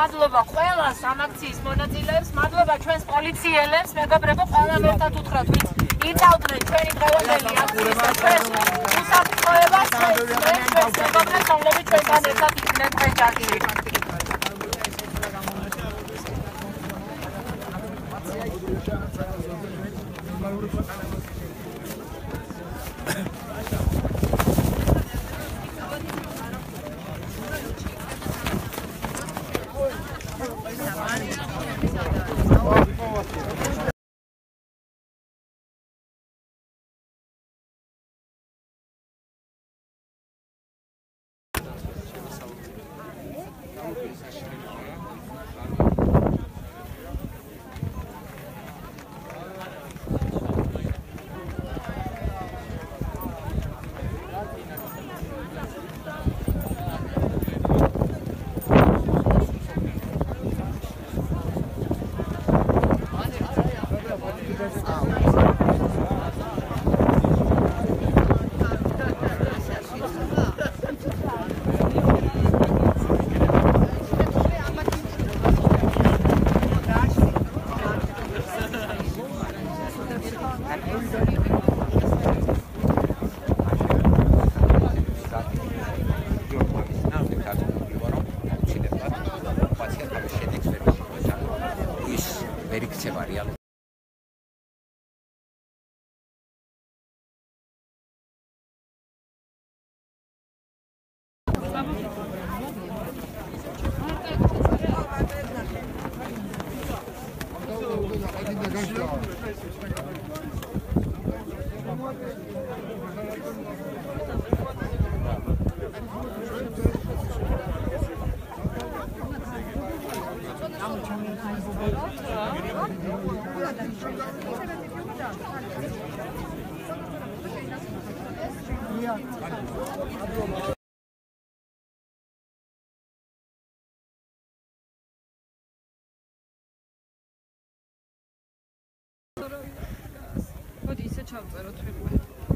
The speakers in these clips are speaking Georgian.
მადლობა ყველას ამ აქციის მონაწილეებს, მადლობა ჩვენს პოლიციელებს, მეგობრებო, ყველამ ერთად უთხრათ, ვინც იცავდნენ ჩვენი დღევანდელი აქციის და ჩვენს უსაფრთხოებას, ჩვენს მეგობრებს, რომლებიც ჩვენთან ერთად იყვნენ დღეს ჯაშში. მოდი ისე ჩავწეროთ ვიღებ.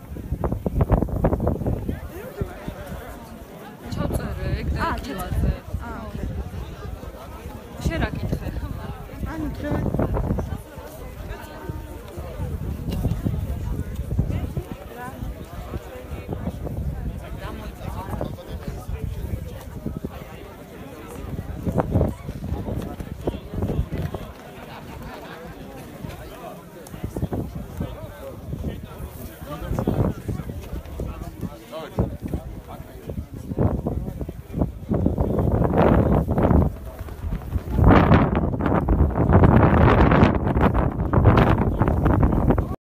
ჩავწერე ეგ და კილაზე. ოკეი. შენ რა კითხე? ანუ დღევანდელი